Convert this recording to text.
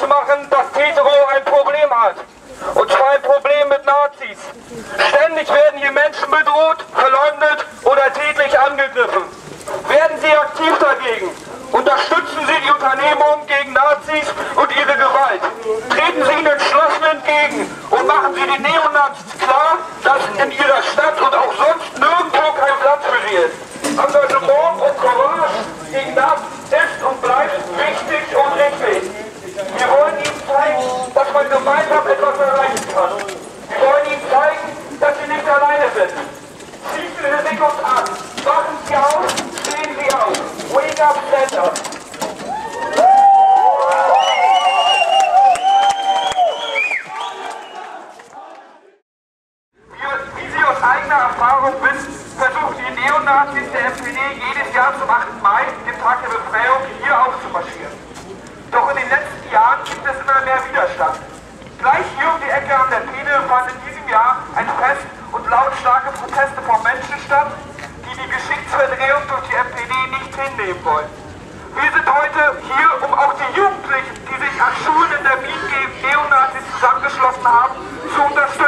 ausmachen, dass Tetero ein Problem hat. Und zwar ein Problem mit Nazis. Ständig werden hier Menschen bedroht, verleumdet oder tätlich angegriffen. Werden Sie aktiv dagegen? Unterstützen Sie die Unternehmung gegen Nazis und ihre Gewalt. Treten Sie ihnen entschlossen entgegen und machen Sie den Neonazis klar, dass in Ihrer Stadt und auch sonst nirgendwo kein Platz für sie ist. Engagement und Courage gegen Nazis ist und bleibt wichtig und richtig. Wir wollen Ihnen zeigen, dass man gemeinsam etwas erreichen kann. Wir wollen Ihnen zeigen, dass Sie nicht alleine sind. Ziehen Sie sich uns an. Wachen Sie auf, stehen Sie auf. Wake up, stand up. Wie Sie aus eigener Erfahrung wissen, versuchen die Neonazis der SPD jedes Jahr zum 8. Mai, dem Tag der Befreiung, hier aufzumarschieren. Doch in den letzten Jahren gibt es immer mehr Widerstand. Gleich hier um die Ecke an der Peene fand in diesem Jahr ein Fest und lautstarke Proteste von Menschen statt, die die Geschichtsverdrehung durch die NPD nicht hinnehmen wollen. Wir sind heute hier, um auch die Jugendlichen, die sich an Schulen in der Wien gegen Neonazis zusammengeschlossen haben, zu unterstützen.